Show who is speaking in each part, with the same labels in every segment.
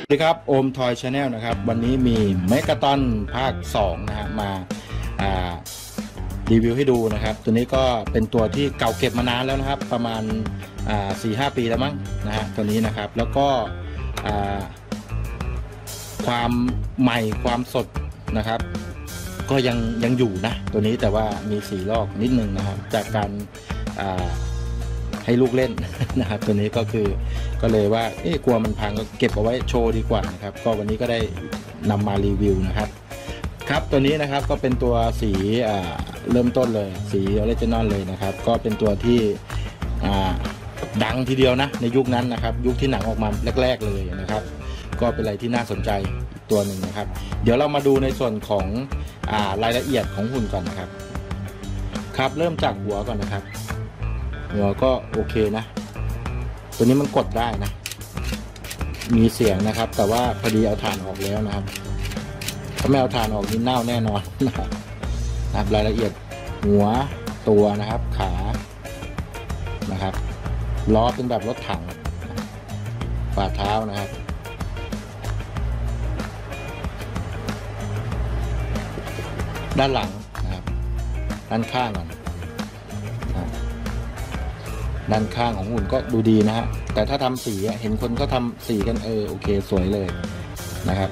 Speaker 1: สวัสดีครับโอมทอยชาแนลนะครับวันนี้มีเมกาตอนภาค2นะฮะมารีวิวให้ดูนะครับตัวนี้ก็เป็นตัวที่เก่าเก็บมานานแล้วนะครับประมาณ4-5 ปีแล้วมั้งนะฮะตัวนี้นะครับแล้วก็ความใหม่ความสดนะครับก็ยังอยู่นะตัวนี้แต่ว่ามีสีลอกนิดนึงนะครับจากการให้ลูกเล่นนะครับตัวนี้ก็คือก็เลยว่ากลัวมันพังก็เก็บเอาไว้โชว์ดีกว่านะครับก็วันนี้ก็ได้นำมารีวิวนะครับครับตัวนี้นะครับก็เป็นตัวสีเริ่มต้นเลยสีออริจินอลเลยนะครับก็เป็นตัวที่ดังทีเดียวนะในยุคนั้นนะครับยุคที่หนังออกมาแรกๆเลยนะครับก็เป็นอะไรที่น่าสนใจอีกตัวหนึ่งนะครับเดี๋ยวเรามาดูในส่วนของรายละเอียดของหุ่นก่อนนะครับครับเริ่มจากหัวก่อนนะครับหัวก็โอเคนะตัวนี้มันกดได้นะมีเสียงนะครับแต่ว่าพอดีเอาถ่านออกแล้วนะครับถ้าไม่เอาถ่านออกนี่เน่าแน่นอนนะครับรายละเอียดหัวตัวนะครับขานะครับล้อเป็นแบบรถถังฝ่าเท้านะครับด้านหลังนะครับด้านข้างก่อนด้านข้างของหุ่นก็ดูดีนะฮะแต่ถ้าทำสีเห็นคนก็ทำสีกันโอเคสวยเลยนะครับ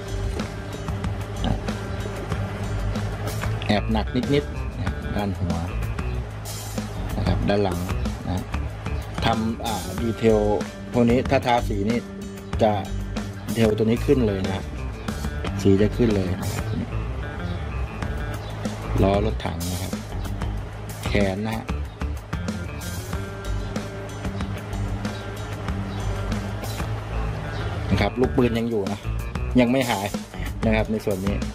Speaker 1: แอบหนักนิดๆด้านหัวนะครับด้านหลังนะทำดีเทลพวกนี้ถ้าทาสีนี่จะดีเทลตัวนี้ขึ้นเลยนะสีจะขึ้นเลยนะครับล้อรถถังนะครับแขนนะฮะนะครับลูกปืนยังอยู่นะยังไม่หายนะครับในส่วนนี้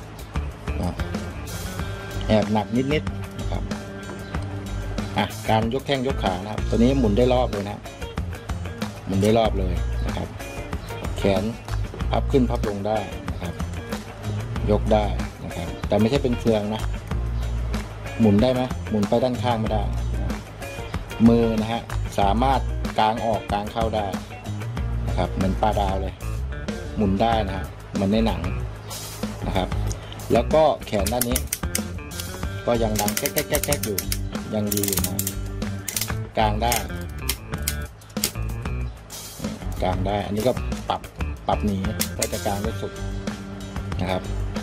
Speaker 1: แอบหนักนิดๆนะครับการยกแข้งยกขานะครับตัวนี้หมุนได้รอบเลยนะหมุนได้รอบเลยนะครับแขนพับขึ้นพับลงได้นะครับยกได้นะครับแต่ไม่ใช่เป็นเฟืองนะหมุนได้ไหมหมุนไปด้านข้างไม่ได้มือนะฮะสามารถกางออกกางเข้าได้นะครับเหมือนปลาดาวเลยหมุนได้นะฮะเหมือนในหนังนะครับแล้วก็แขนด้านนี้ก็ยังดังแก๊กๆอยู่ยังดีอยู่นะกางได้กางได้อันนี้ก็ปรับหนีก็จะกางได้สุดนะครับ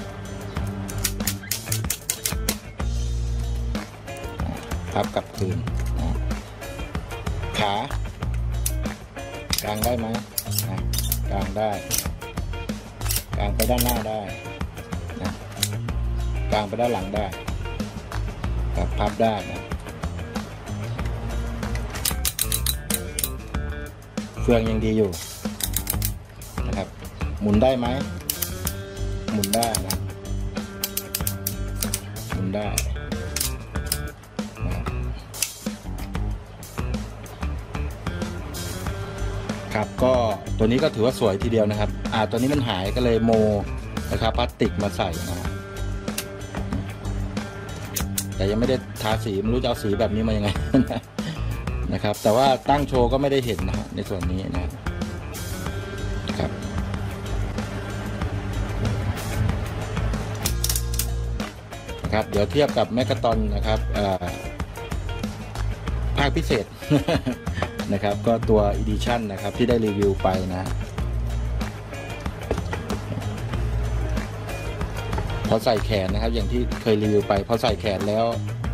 Speaker 1: พับกลับคืนนะขากางได้ไหมกางได้กางไปด้านหน้าได้นะกางไปด้านหลังได้พับได้นะเฟืองยังดีอยู่นะครับหมุนได้ไหมหมุนได้นะหมุนได้ครับก็ตัวนี้ก็ถือว่าสวยทีเดียวนะครับตัวนี้มันหายก็เลยโมนะครับพลาสติกมาใส่นะครับแต่ยังไม่ได้ทาสีไม่รู้จะเอาสีแบบนี้มายังไงนะครับแต่ว่าตั้งโชว์ก็ไม่ได้เห็นนะฮะในส่วนนี้นะครับเดี๋ยวเทียบกับแมกกาตอนนะครับภาคพิเศษนะครับก็ตัว Edition นะครับที่ได้รีวิวไปนะพอใส่แขนนะครับอย่างที่เคยรีวิวไปพอใส่แขนแล้ว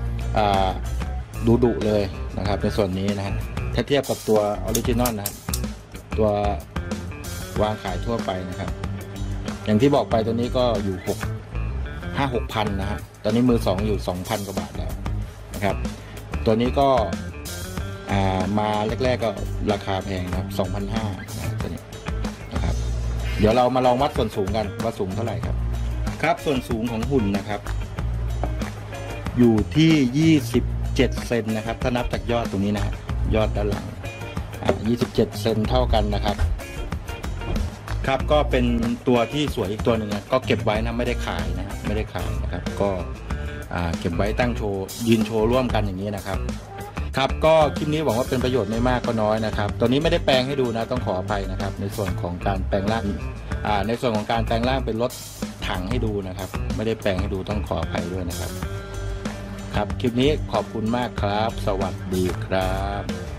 Speaker 1: ดุเลยนะครับในส่วนนี้นะฮะถ้าเทียบกับตัวออริจินอลนะตัววางขายทั่วไปนะครับอย่างที่บอกไปตัวนี้ก็อยู่5-6 พันนะฮะตอนนี้มือ2อยู่ 2,000 กว่าบาทแล้วนะครับตัวนี้ก็มาแรกๆก็ราคาแพงนะครับ 2,500 นะตัวนี้นะครับเดี๋ยวเรามาลองวัดส่วนสูงกันว่าสูงเท่าไหร่ครับครับส่วนสูงของหุ่นนะครับอยู่ที่27 เซนนะครับถ้านับจากยอดตรงนี้นะยอดด้านหลัง27 เซนเท่ากันนะครับครับก็เป็นตัวที่สวยอีกตัวหนึ่งนะก็เก็บไว้นะไม่ได้ขายนะครับไม่ได้ขายนะครับก็เก็บไว้ตั้งโชว์ยืนโชว์ร่วมกันอย่างนี้นะครับครับก็คลิปนี้หวังว่าเป็นประโยชน์ไม่มากก็น้อยนะครับตัวนี้ไม่ได้แปลงให้ดูนะต้องขออภัยนะครับในส่วนของการแปลงร่างในส่วนของการแปลงร่างเป็นรถถังให้ดูนะครับไม่ได้แปลงให้ดูต้องขออภัยด้วยนะครับครับคลิปนี้ขอบคุณมากครับสวัสดีครับ